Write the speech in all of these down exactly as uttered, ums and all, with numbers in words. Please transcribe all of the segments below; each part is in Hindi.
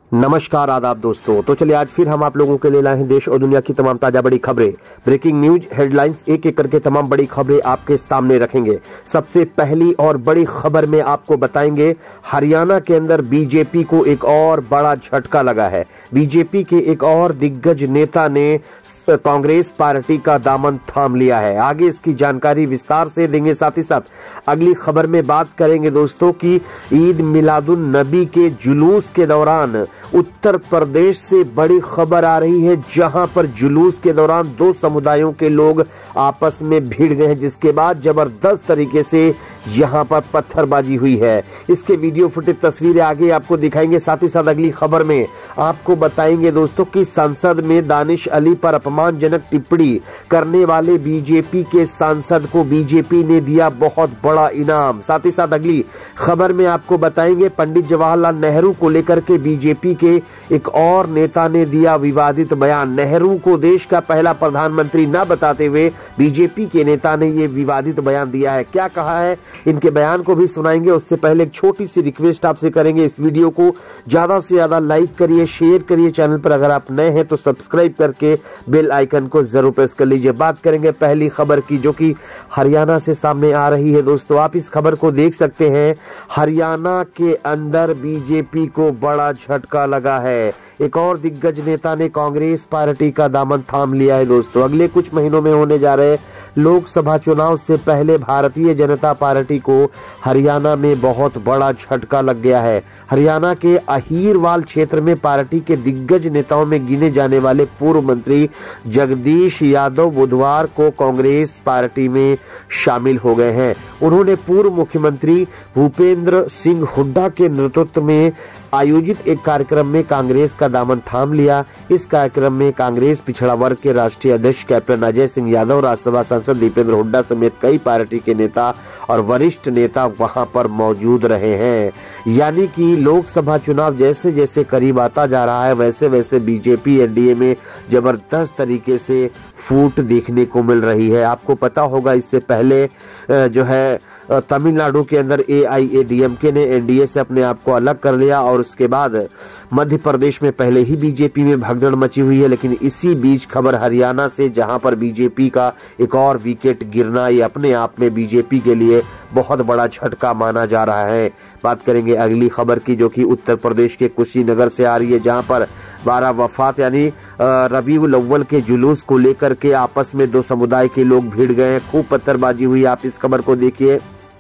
नमस्कार आदाब दोस्तों। तो चलिए आज फिर हम आप लोगों के लिए लाए हैं देश और दुनिया की तमाम ताजा बड़ी खबरें, ब्रेकिंग न्यूज, हेडलाइंस, एक एक करके तमाम बड़ी खबरें आपके सामने रखेंगे। सबसे पहली और बड़ी खबर में आपको बताएंगे हरियाणा के अंदर बीजेपी को एक और बड़ा झटका लगा है। बीजेपी के एक और दिग्गज नेता ने कांग्रेस पार्टी का दामन थाम लिया है। आगे इसकी जानकारी विस्तार से देंगे। साथ ही साथ अगली खबर में बात करेंगे दोस्तों की ईद मिलादुन नबी के जुलूस के दौरान उत्तर प्रदेश से बड़ी खबर आ रही है, जहां पर जुलूस के दौरान दो समुदायों के लोग आपस में भिड़ गए हैं, जिसके बाद जबरदस्त तरीके से यहां पर पत्थरबाजी हुई है। इसके वीडियो फुटेज तस्वीरें आगे आपको दिखाएंगे। साथ ही साथ अगली खबर में आपको बताएंगे दोस्तों कि संसद में दानिश अली पर अपमानजनक टिप्पणी करने वाले बीजेपी के सांसद को बीजेपी ने दिया बहुत बड़ा इनाम। साथ ही साथ अगली खबर में आपको बताएंगे पंडित जवाहरलाल नेहरू को लेकर के बीजेपी के एक और नेता ने दिया विवादित बयान। नेहरू को देश का पहला प्रधानमंत्री न बताते हुए बीजेपी के नेता ने ये विवादित बयान दिया है। क्या कहा है, इनके बयान को भी सुनाएंगे। उससे पहले एक छोटी सी रिक्वेस्ट आपसे करेंगे, इस वीडियो को ज्यादा से ज्यादा लाइक करिए, शेयर करिए। चैनल पर अगर आप नए हैं तो सब्सक्राइब करके बेल आइकन को जरूर प्रेस कर लीजिए। बात करेंगे पहली खबर की, जो कि हरियाणा से सामने आ रही है। दोस्तों आप इस खबर को देख सकते हैं। हरियाणा के अंदर बीजेपी को बड़ा झटका लगा है। एक और दिग्गज नेता ने कांग्रेस पार्टी का दामन थाम लिया है। दोस्तों अगले कुछ महीनों में होने जा रहे लोकसभा चुनाव से पहले भारतीय जनता पार्टी को हरियाणा में बहुत बड़ा झटका लग गया है। हरियाणा के अहीरवाल क्षेत्र में पार्टी के दिग्गज नेताओं में गिने जाने वाले पूर्व मंत्री जगदीश यादव बुधवार को कांग्रेस पार्टी में शामिल हो गए हैं। उन्होंने पूर्व मुख्यमंत्री भूपेंद्र सिंह हुड्डा के नेतृत्व में आयोजित एक कार्यक्रम में कांग्रेस का दामन थाम लिया। इस कार्यक्रम में कांग्रेस पिछड़ा वर्ग के राष्ट्रीय अध्यक्ष कैप्टन अजय सिंह यादव, राज्यसभा सांसद दीपेंद्र हुड्डा समेत कई पार्टी के नेता और वरिष्ठ नेता वहां पर मौजूद रहे हैं। यानी कि लोकसभा चुनाव जैसे जैसे करीब आता जा रहा है, वैसे वैसे बीजेपी एनडीए में जबरदस्त तरीके से फूट देखने को मिल रही है। आपको पता होगा इससे पहले जो है तमिलनाडु के अंदर ए आई ए डी एम के ने एनडीए से अपने आप को अलग कर लिया और उसके बाद मध्य प्रदेश में पहले ही बीजेपी में भगदड़ मची हुई है। लेकिन इसी बीच खबर हरियाणा से, जहां पर बीजेपी का एक और विकेट गिरना ये अपने आप में बीजेपी के लिए बहुत बड़ा झटका माना जा रहा है। बात करेंगे अगली खबर की, जो कि उत्तर प्रदेश के कुशीनगर से आ रही है, जहां पर बारह वफात यानी रबीउल अव्वल के जुलूस को लेकर के आपस में दो समुदाय के लोग भिड़ गए हैं। खूब पत्थरबाजी हुई। आप इस खबर को देखिए।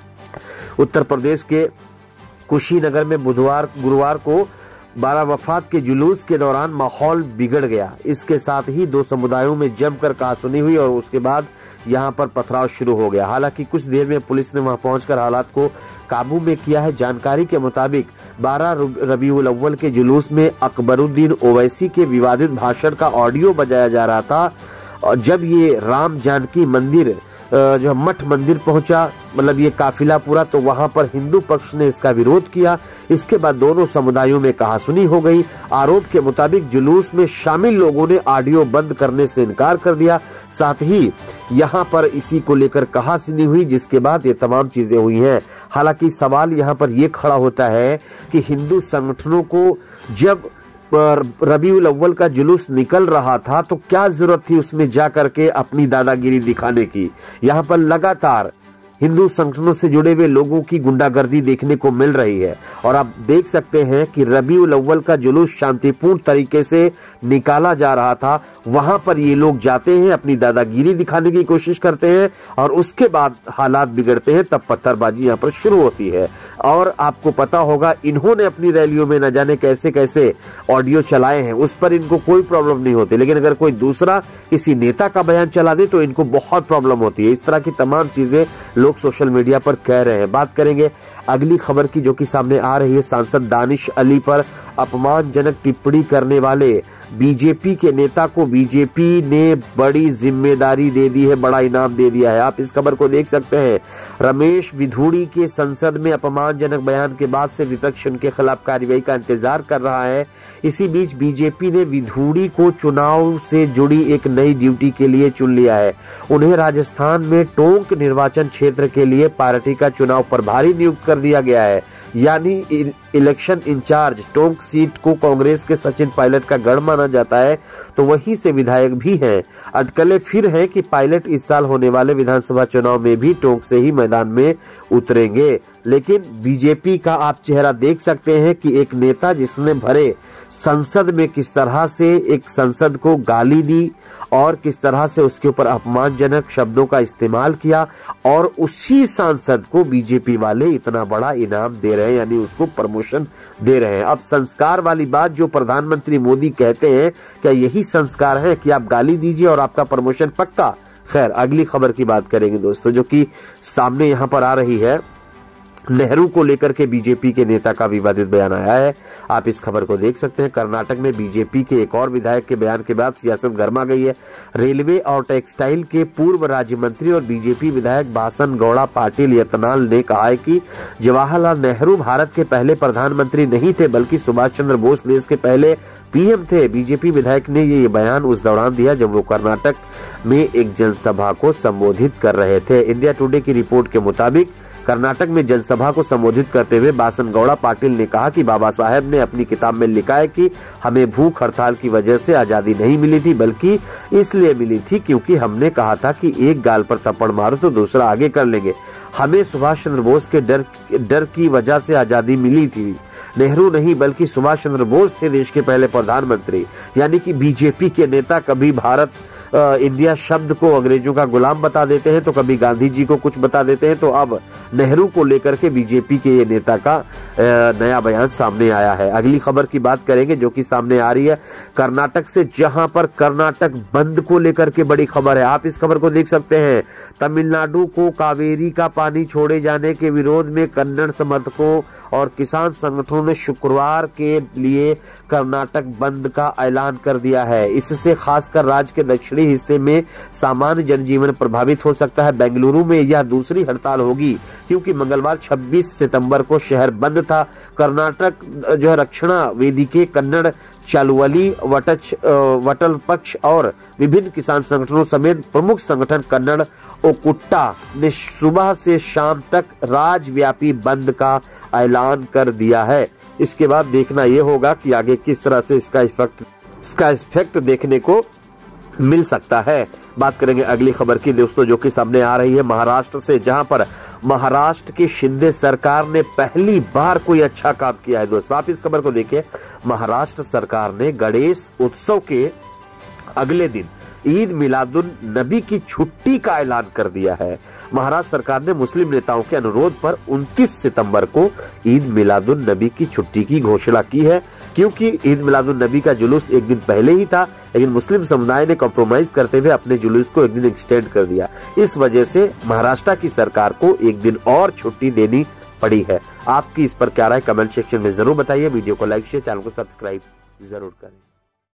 उत्तर प्रदेश के कुशीनगर में बुधवार गुरुवार को बारह वफात के जुलूस के दौरान माहौल बिगड़ गया। इसके साथ ही दो समुदायों में जमकर कहासुनी हुई और उसके बाद यहां पर पथराव शुरू हो गया। हालांकि कुछ देर में पुलिस ने वहां पहुंचकर हालात को काबू में किया है। जानकारी के मुताबिक बारह रबीउल अव्वल के जुलूस में अकबरुद्दीन ओवैसी के विवादित भाषण का ऑडियो बजाया जा रहा था। और जब ये राम जानकी मंदिर जो मठ मंदिर पहुंचा, मतलब ये काफिला पूरा, तो वहां पर हिंदू पक्ष ने इसका विरोध किया। इसके बाद दोनों समुदायों में कहासुनी हो गई। आरोप के मुताबिक जुलूस में शामिल लोगों ने ऑडियो बंद करने से इनकार कर दिया। साथ ही यहां पर इसी को लेकर कहासुनी हुई, जिसके बाद ये तमाम चीजें हुई हैं। हालांकि सवाल यहां पर यह खड़ा होता है कि हिंदू संगठनों को जब रबीउल अव्वल का जुलूस निकल रहा था तो क्या जरूरत थी उसमें जाकर के अपनी दादागिरी दिखाने की। यहाँ पर लगातार हिंदू संगठनों से जुड़े हुए लोगों की गुंडागर्दी देखने को मिल रही है। और आप देख सकते हैं कि रबीउल अव्वल का जुलूस शांतिपूर्ण तरीके से निकाला जा रहा था, वहां पर ये लोग जाते हैं, अपनी दादागिरी दिखाने की कोशिश करते हैं और उसके बाद हालात बिगड़ते हैं, तब पत्थरबाजी यहाँ पर शुरू होती है। और आपको पता होगा इन्होंने अपनी रैलियों में न जाने कैसे कैसे ऑडियो चलाए हैं, उस पर इनको कोई प्रॉब्लम नहीं होती। लेकिन अगर कोई दूसरा किसी नेता का बयान चला दे तो इनको बहुत प्रॉब्लम होती है। इस तरह की तमाम चीजें लोग सोशल मीडिया पर कह रहे हैं। बात करेंगे अगली खबर की, जो कि सामने आ रही है। सांसद दानिश अली पर अपमानजनक टिप्पणी करने वाले बीजेपी के नेता को बीजेपी ने बड़ी जिम्मेदारी दे दी है, बड़ा इनाम दे दिया है। आप इस खबर को देख सकते हैं। रमेश विधूड़ी के संसद में अपमानजनक बयान के बाद से विपक्ष उनके खिलाफ कार्रवाई का इंतजार कर रहा है। इसी बीच बीजेपी ने विधूड़ी को चुनाव से जुड़ी एक नई ड्यूटी के लिए चुन लिया है। उन्हें राजस्थान में टोंक निर्वाचन क्षेत्र के लिए पार्टी का चुनाव प्रभारी नियुक्त कर दिया गया है। यानी इलेक्शन इंचार्ज टोंक सीट को कांग्रेस के सचिन पायलट का गढ़ माना जाता है, तो वहीं से विधायक भी हैं। अटकलें फिर है कि पायलट इस साल होने वाले विधानसभा चुनाव में भी टोंक से ही मैदान में उतरेंगे। लेकिन बीजेपी का आप चेहरा देख सकते हैं कि एक नेता जिसने भरे संसद में किस तरह से एक संसद को गाली दी और किस तरह से उसके ऊपर अपमानजनक शब्दों का इस्तेमाल किया, और उसी सांसद को बीजेपी वाले इतना बड़ा इनाम दे रहे हैं, यानी उसको प्रमोशन दे रहे हैं। अब संस्कार वाली बात जो प्रधानमंत्री मोदी कहते हैं, क्या यही संस्कार है कि आप गाली दीजिए और आपका प्रमोशन पक्का? खैर, अगली खबर की बात करेंगे दोस्तों, जो कि सामने यहाँ पर आ रही है। नेहरू को लेकर के बीजेपी के नेता का विवादित बयान आया है। आप इस खबर को देख सकते हैं। कर्नाटक में बीजेपी के एक और विधायक के बयान के बाद सियासत गर्मा गई है। रेलवे और टेक्सटाइल के पूर्व राज्य मंत्री और बीजेपी विधायक बासन गौड़ा पाटिल यतनाल ने कहा है कि जवाहरलाल नेहरू भारत के पहले प्रधानमंत्री नहीं थे, बल्कि सुभाष चंद्र बोस देश के पहले पीएम थे। बीजेपी विधायक ने ये बयान उस दौरान दिया जब वो कर्नाटक में एक जनसभा को संबोधित कर रहे थे। इंडिया टुडे की रिपोर्ट के मुताबिक कर्नाटक में जनसभा को संबोधित करते हुए बासन गौड़ा पाटिल ने कहा कि बाबा साहेब ने अपनी किताब में लिखा है कि हमें भूख हड़ताल की वजह से आजादी नहीं मिली थी, बल्कि इसलिए मिली थी क्योंकि हमने कहा था कि एक गाल पर थप्पड़ मारो तो दूसरा आगे कर लेंगे। हमें सुभाष चंद्र बोस के डर डर की वजह से आजादी मिली थी। नेहरू नहीं बल्कि सुभाष चंद्र बोस थे देश के पहले प्रधानमंत्री। यानी कि बीजेपी के नेता कभी भारत आ, इंडिया शब्द को अंग्रेजों का गुलाम बता देते हैं, तो कभी गांधी जी को कुछ बता देते हैं। तो अब नेहरू को लेकर के बीजेपी के ये नेता का आ, नया बयान सामने आया है। अगली खबर की बात करेंगे जो कि सामने आ रही है कर्नाटक से, जहां पर कर्नाटक बंद को लेकर के बड़ी खबर है। आप इस खबर को देख सकते हैं। तमिलनाडु को कावेरी का पानी छोड़े जाने के विरोध में कन्नड़ समर्थकों और किसान संगठनों ने शुक्रवार के लिए कर्नाटक बंद का ऐलान कर दिया है। इससे खासकर राज्य के दक्षिणी हिस्से में सामान्य जनजीवन प्रभावित हो सकता है। बेंगलुरु में यह दूसरी हड़ताल होगी क्योंकि मंगलवार छब्बीस सितंबर को शहर बंद था। कर्नाटक जो है रक्षणा वेदिके, कन्नड़ चालुवली, वटच वटल पक्ष और विभिन्न किसान संगठनों समेत प्रमुख संगठन कन्नड़ ओकुट्टा ने सुबह से शाम तक राज्यव्यापी बंद का ऐलान कर दिया है। इसके बाद देखना यह होगा कि आगे किस तरह से इसका इफेक्ट इसका इफेक्ट देखने को मिल सकता है। बात करेंगे अगली खबर की दोस्तों, जो कि सामने आ रही है महाराष्ट्र से, जहां पर महाराष्ट्र की शिंदे सरकार ने पहली बार कोई अच्छा काम किया है। दोस्तों आप इस खबर को देखिए। महाराष्ट्र सरकार ने गणेश उत्सव के अगले दिन ईद मिलादुन नबी की छुट्टी का ऐलान कर दिया है। महाराष्ट्र सरकार ने मुस्लिम नेताओं के अनुरोध पर उनतीस सितंबर को ईद मिलादुन नबी की छुट्टी की घोषणा की है, क्योंकि ईद मिलादुन नबी का जुलूस एक दिन पहले ही था, लेकिन मुस्लिम समुदाय ने कॉम्प्रोमाइज करते हुए अपने जुलूस को एक दिन एक्सटेंड कर दिया। इस वजह से महाराष्ट्र की सरकार को एक दिन और छुट्टी देनी पड़ी है। आपकी इस पर क्या राय, कमेंट सेक्शन में जरूर बताइए। वीडियो को लाइक शेयर, चैनल को सब्सक्राइब जरूर करें।